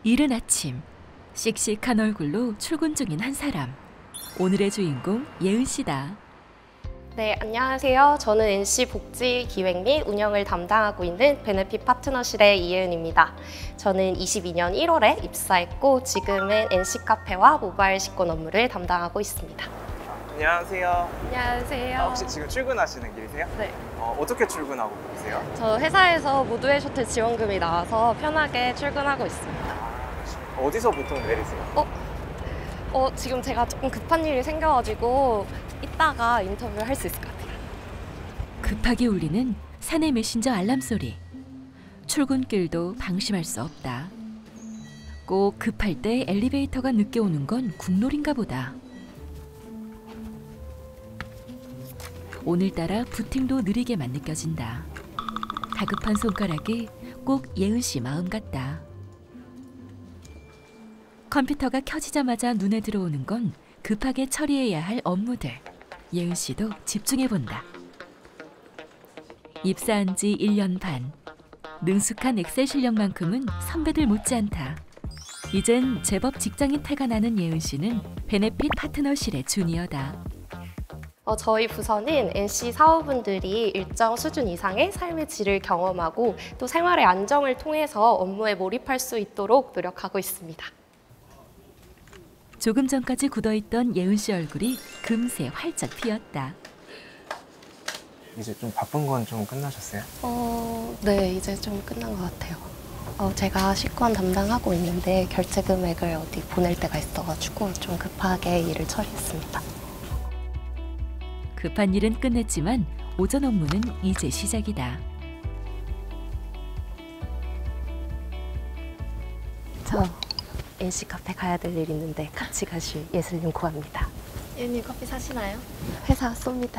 이른 아침, 씩씩한 얼굴로 출근 중인 한 사람. 오늘의 주인공 예은 씨다. 네, 안녕하세요. 저는 NC 복지 기획 및 운영을 담당하고 있는 베네핏 파트너실의 이예은입니다. 저는 22년 1월에 입사했고 지금은 NC 카페와 모바일 식권 업무를 담당하고 있습니다. 안녕하세요. 안녕하세요. 혹시 지금 출근하시는 길이세요? 네. 어떻게 출근하고 계세요? 저 회사에서 무드웨이 셔틀 지원금이 나와서 편하게 출근하고 있습니다. 어디서 보통 내리세요? 지금 제가 조금 급한 일이 생겨가지고 이따가 인터뷰를 할 수 있을 것 같아요. 급하게 울리는 사내 메신저 알람 소리. 출근길도 방심할 수 없다. 꼭 급할 때 엘리베이터가 늦게 오는 건 국룰인가 보다. 오늘따라 부팅도 느리게만 느껴진다. 다급한 손가락이 꼭 예은 씨 마음 같다. 컴퓨터가 켜지자마자 눈에 들어오는 건 급하게 처리해야 할 업무들. 예은 씨도 집중해 본다. 입사한 지 1년 반. 능숙한 엑셀 실력만큼은 선배들 못지않다. 이젠 제법 직장인 태가 나는 예은 씨는 베네핏 파트너실의 주니어다. 저희 부서는 NC 사원분들이 일정 수준 이상의 삶의 질을 경험하고 또 생활의 안정을 통해서 업무에 몰입할 수 있도록 노력하고 있습니다. 조금 전까지 굳어있던 예은 씨 얼굴이 금세 활짝 피었다. 이제 좀 바쁜 건 좀 끝나셨어요? 네, 이제 좀 끝난 것 같아요. 제가 식권 담당하고 있는데 결제 금액을 어디 보낼 때가 있어가지고 좀 급하게 일을 처리했습니다. 급한 일은 끝냈지만 오전 업무는 이제 시작이다. 저 NC 카페 가야 될 일 있는데 같이 가실 예슬님 구합니다. 예은님 커피 사시나요? 회사 쏩니다.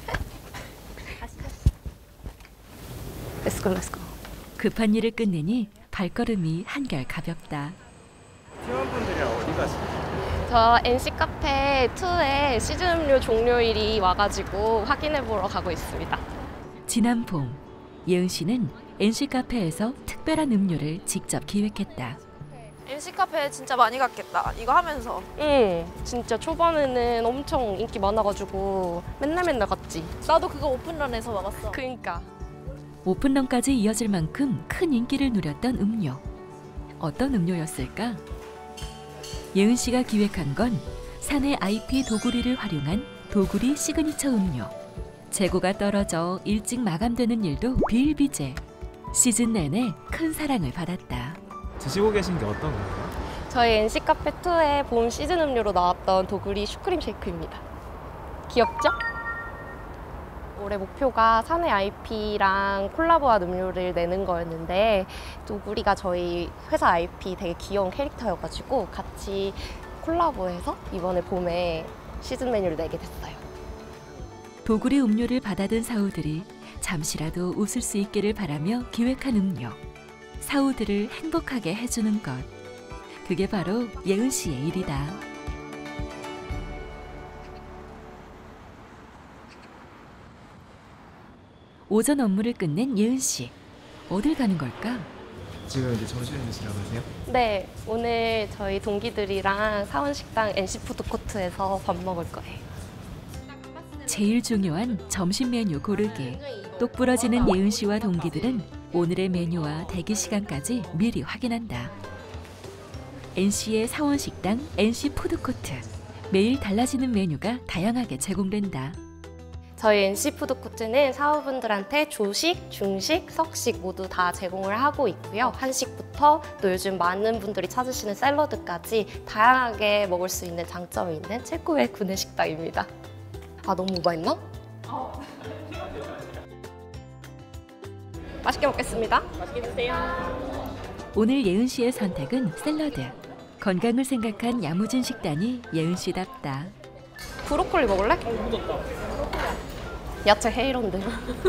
렛츠고 렛츠고. 급한 일을 끝내니 발걸음이 한결 가볍다. 팀원분들이랑 어디 가시나요? 저 NC 카페 2에 시즌 음료 종료일이 와가지고 확인해 보러 가고 있습니다. 지난 봄, 예은 씨는 NC 카페에서 특별한 음료를 직접 기획했다. NC 카페 진짜 많이 갔겠다. 이거 하면서. 진짜 초반에는 엄청 인기 많아가지고 맨날 갔지. 나도 그거 오픈런에서 먹었어. 그니까. 오픈런까지 이어질 만큼 큰 인기를 누렸던 음료. 어떤 음료였을까? 예은 씨가 기획한 건 사내 IP 도구리를 활용한 도구리 시그니처 음료. 재고가 떨어져 일찍 마감되는 일도 비일비재. 시즌 내내 큰 사랑을 받았다. 드시고 계신 게 어떤 거예요? 저희 NC 카페 2의 봄 시즌 음료로 나왔던 도구리 슈크림 쉐이크입니다. 귀엽죠? 올해 목표가 사내 IP랑 콜라보한 음료를 내는 거였는데 도구리가 저희 회사 IP 되게 귀여운 캐릭터여가지고 같이 콜라보해서 이번에 봄에 시즌 메뉴를 내게 됐어요. 도구리 음료를 받아든 사우들이 잠시라도 웃을 수 있기를 바라며 기획한 음료. 사우들을 행복하게 해주는 것. 그게 바로 예은 씨의 일이다. 오전 업무를 끝낸 예은 씨. 어딜 가는 걸까? 지금 이제 점심을 드시러 가세요? 네, 오늘 저희 동기들이랑 사원식당 NC 푸드코트에서 밥 먹을 거예요. 제일 중요한 점심 메뉴 고르기. 똑 부러지는 예은 씨와 동기들은 오늘의 메뉴와 대기 시간까지 미리 확인한다. NC의 사원식당 NC 푸드코트. 매일 달라지는 메뉴가 다양하게 제공된다. 저희 NC 푸드코트는 사원분들한테 조식, 중식, 석식 모두 다 제공을 하고 있고요. 한식부터 또 요즘 많은 분들이 찾으시는 샐러드까지 다양하게 먹을 수 있는 장점이 있는 최고의 구내식당입니다. 너무 오버했나? 맛있게 먹겠습니다. 맛있게 드세요. 오늘 예은 씨의 선택은 샐러드. 건강을 생각한 야무진 식단이 예은 씨답다. 브로콜리 먹을래? 야채 헤이런데.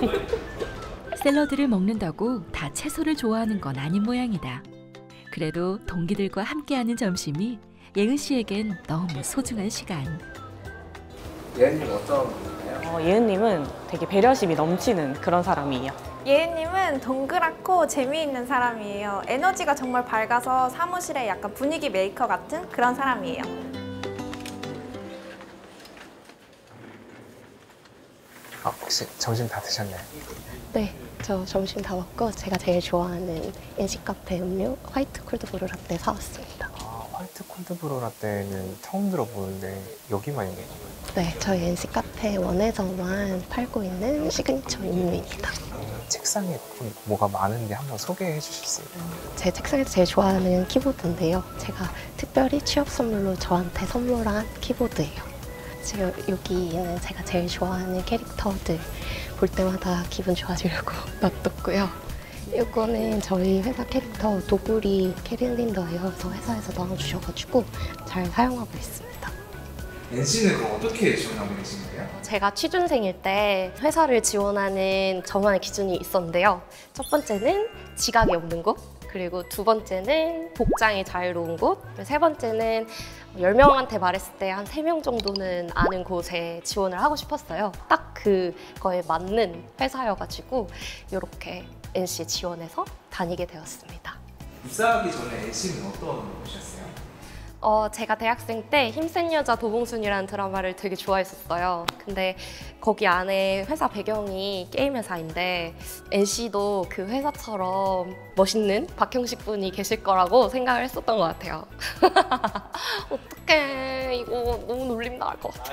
샐러드를 먹는다고 다 채소를 좋아하는 건 아닌 모양이다. 그래도 동기들과 함께하는 점심이 예은 씨에겐 너무 소중한 시간. 예은님 어떤 분인가요? 예은님은 되게 배려심이 넘치는 그런 사람이에요. 예은님은 동그랗고 재미있는 사람이에요. 에너지가 정말 밝아서 사무실에 약간 분위기 메이커 같은 그런 사람이에요. 혹시 점심 다 드셨나요? 네, 저 점심 다 먹고 제가 제일 좋아하는 NC카페 음료 화이트 콜드브루 라떼 사왔습니다. 화이트 콜드브루 라떼는 처음 들어보는데 여기만 있는 건가요? 네, 저희 NC카페 원에서만 팔고 있는 시그니처 음료입니다. 책상에 뭐가 많은데 한번 소개해 주실 수 있나요? 제 책상에서 제일 좋아하는 키보드인데요. 제가 특별히 취업 선물로 저한테 선물한 키보드예요. 지금 여기는 제가 제일 좋아하는 캐릭터들 볼 때마다 기분 좋아지려고 놔뒀고요. 이거는 저희 회사 캐릭터 도구리 캐릴린더예요. 그래서 회사에서 나눠주셔가지고 잘 사용하고 있습니다. NC는 그럼 어떻게 지원하게 되신 거예요? 제가 취준생일 때 회사를 지원하는 저만의 기준이 있었는데요. 첫 번째는 지각이 없는 곳, 그리고 두 번째는 복장이 자유로운 곳, 세 번째는 10명한테 말했을 때 한 3명 정도는 아는 곳에 지원을 하고 싶었어요. 딱 그거에 맞는 회사여가지고 이렇게 NC에 지원해서 다니게 되었습니다. 입사하기 전에 NC는 어떤 곳이었어요? 제가 대학생 때 힘센 여자 도봉순이라는 드라마를 되게 좋아했었어요. 근데 거기 안에 회사 배경이 게임 회사인데 NC도 그 회사처럼 멋있는 박형식 분이 계실 거라고 생각을 했었던 것 같아요. 어떡해, 이거 너무 놀림 나갈 것 같아.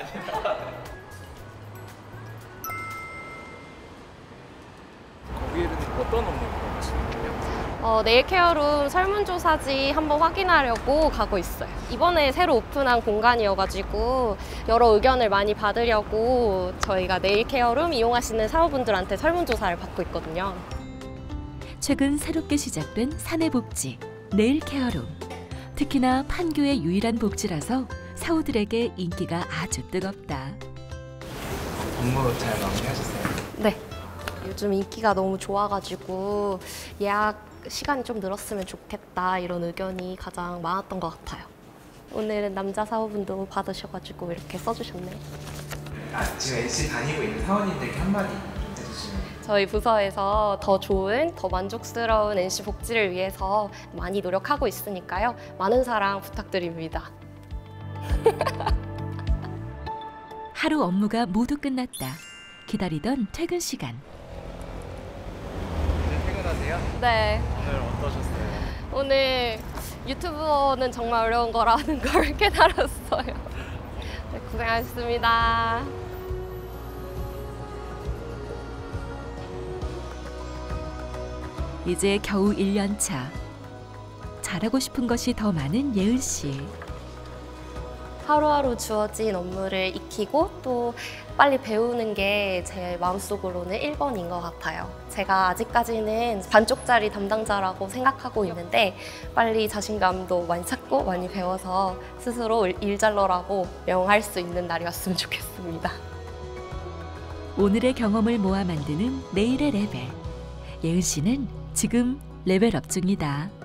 거기에는 어떤 업무를 하시는 거예요? 네일 케어룸 설문조사지 한번 확인하려고 가고 있어요. 이번에 새로 오픈한 공간이어가지고 여러 의견을 많이 받으려고 저희가 네일 케어룸 이용하시는 사원분들한테 설문조사를 받고 있거든요. 최근 새롭게 시작된 사내복지, 네일 케어룸. 특히나 판교의 유일한 복지라서 사우들에게 인기가 아주 뜨겁다. 업무 잘 마무리하셨어요? 네. 요즘 인기가 너무 좋아가지고 예약 시간이 좀 늘었으면 좋겠다 이런 의견이 가장 많았던 것 같아요. 오늘은 남자 사원분도 받으셔가지고 이렇게 써주셨네요. 지금 NC 다니고 있는 사원님들께 한마디 해주시면. 저희 부서에서 더 좋은, 더 만족스러운 NC 복지를 위해서 많이 노력하고 있으니까요. 많은 사랑 부탁드립니다. 하루 업무가 모두 끝났다. 기다리던 퇴근 시간. 이제 퇴근하세요? 네. 오늘 어떠셨어요? 오늘 유튜버는 정말 어려운 거라는 걸 깨달았어요. 네, 고생하셨습니다. 이제 겨우 1년 차. 잘하고 싶은 것이 더 많은 예은 씨. 하루하루 주어진 업무를 익히고 또 빨리 배우는 게 제 마음속으로는 1번인 것 같아요. 제가 아직까지는 반쪽짜리 담당자라고 생각하고 있는데 빨리 자신감도 많이 찾고 많이 배워서 스스로 일잘러라고 명할 수 있는 날이 왔으면 좋겠습니다. 오늘의 경험을 모아 만드는 내일의 레벨. 예은 씨는 지금 레벨업 중이다.